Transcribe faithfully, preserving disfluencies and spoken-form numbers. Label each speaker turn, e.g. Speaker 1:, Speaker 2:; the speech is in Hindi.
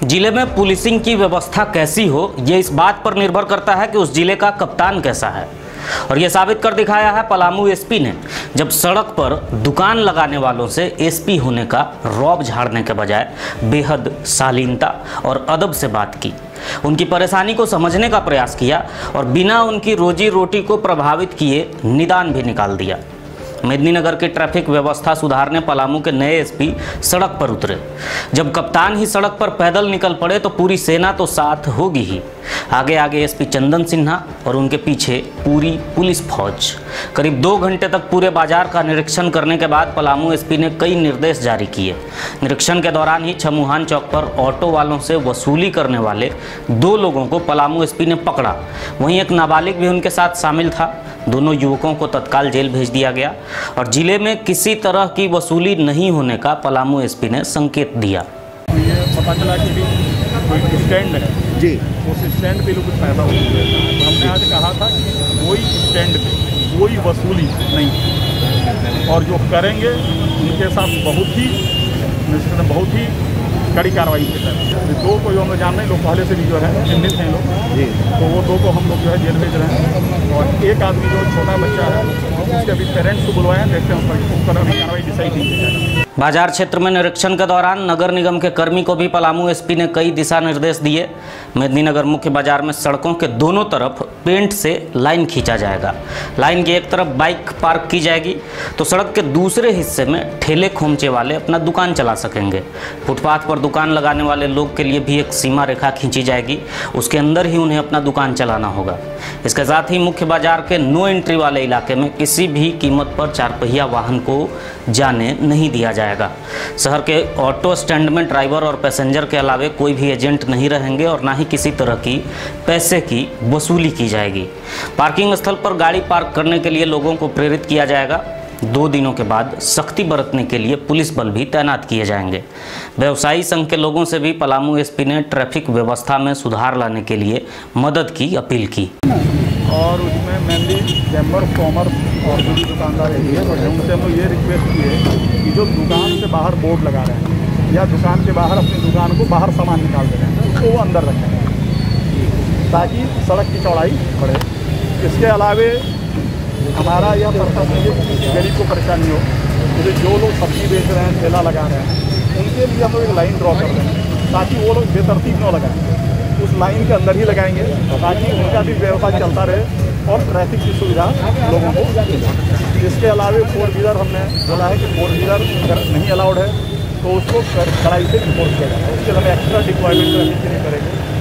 Speaker 1: जिले में पुलिसिंग की व्यवस्था कैसी हो, ये इस बात पर निर्भर करता है कि उस जिले का कप्तान कैसा है। और ये साबित कर दिखाया है पलामू एसपी ने, जब सड़क पर दुकान लगाने वालों से एसपी होने का रौब झाड़ने के बजाय बेहद शालीनता और अदब से बात की, उनकी परेशानी को समझने का प्रयास किया और बिना उनकी रोजी रोटी को प्रभावित किए निदान भी निकाल दिया। मेदिनीनगर की ट्रैफिक व्यवस्था सुधारने पलामू के नए एसपी सड़क पर उतरे। जब कप्तान ही सड़क पर पैदल निकल पड़े तो पूरी सेना तो साथ होगी ही। आगे आगे एसपी चंदन सिन्हा और उनके पीछे पूरी पुलिस फौज। करीब दो घंटे तक पूरे बाजार का निरीक्षण करने के बाद पलामू एसपी ने कई निर्देश जारी किए। निरीक्षण के दौरान ही छमुहान चौक पर ऑटो वालों से वसूली करने वाले दो लोगों को पलामू एसपी ने पकड़ा। वहीं एक नाबालिग भी उनके साथ शामिल था। दोनों युवकों को तत्काल जेल भेज दिया गया और जिले में किसी तरह की वसूली नहीं होने का पलामू एसपी ने संकेत दिया।
Speaker 2: ये पता चला कि कोई स्टैंड है जी, उस स्टैंड पे लोग कुछ पैदा हो गया। तो हमने आज कहा था कोई स्टैंड पे कोई वसूली नहीं, और जो करेंगे उनके साथ बहुत ही बहुत ही कड़ी कार्रवाई की जाए। दो को जो हम लोग जान रहे हैं, लोग पहले से भी जो है चिन्हित हैं लोग जी, तो वो दो को हम लोग जो है जेल भेज रहे हैं। और एक आदमी जो छोटा बच्चा है उसके अभी पेरेंट्स को बुलवाए हैं, देखते हैं उस पर अभी कार्रवाई डिसाइड नहीं की जाएगी।
Speaker 1: बाजार क्षेत्र में निरीक्षण के दौरान नगर निगम के कर्मी को भी पलामू एसपी ने कई दिशा निर्देश दिए। मेदिनीनगर मुख्य बाजार में सड़कों के दोनों तरफ पेंट से लाइन खींचा जाएगा। लाइन की एक तरफ बाइक पार्क की जाएगी तो सड़क के दूसरे हिस्से में ठेले खोमचे वाले अपना दुकान चला सकेंगे। फुटपाथ पर दुकान लगाने वाले लोग के लिए भी एक सीमा रेखा खींची जाएगी, उसके अंदर ही उन्हें अपना दुकान चलाना होगा। इसके साथ ही मुख्य बाजार के नो एंट्री वाले इलाके में किसी भी कीमत पर चार पहिया वाहन को जाने नहीं दिया जाएगा। शहर के ऑटो स्टैंड में ड्राइवर और पैसेंजर के अलावे कोई भी एजेंट नहीं रहेंगे और ना ही किसी तरह की पैसे की वसूली की जाएगी। पार्किंग स्थल पर गाड़ी पार्क करने के लिए लोगों को प्रेरित किया जाएगा। दो दिनों के बाद सख्ती बरतने के लिए पुलिस बल भी तैनात किए जाएंगे। व्यवसायी संघ के लोगों से भी पलामू एसपी ने ट्रैफिक व्यवस्था में सुधार लाने के लिए मदद की अपील की।
Speaker 2: और उसमें मेनली चैम्बर ऑफ कॉमर्स और जो भी दुकानदार है और उनसे हम लोग ये रिक्वेस्ट किए कि जो दुकान से बाहर बोर्ड लगा रहे हैं या दुकान के बाहर अपनी दुकान को बाहर सामान निकाल दे रहे हैं उसको वो अंदर रखें ताकि सड़क की चौड़ाई बढ़े। इसके अलावे हमारा यह प्रश्न है कि किसी गरीब को परेशानी हो, जैसे जो लोग सब्जी बेच रहे हैं, ठेला लगा रहे हैं, उनके लिए हम लोग एक लाइन ड्रॉ कर रहे हैं ताकि वो लोग बेतरतीब न लगाएं, उस लाइन के अंदर ही लगाएंगे ताकि उनका भी व्यवसाय चलता रहे और ट्रैफिक की सुविधा लोगों को मिले। इसके अलावा फोर व्हीलर हमने बोला है कि फोर व्हीलर अगर नहीं अलाउड है तो उसको कड़ाई से इन्फोर्स किया जाए। उसके लिए हम एक्स्ट्रा डिप्लॉयमेंट करने के लिए करेंगे।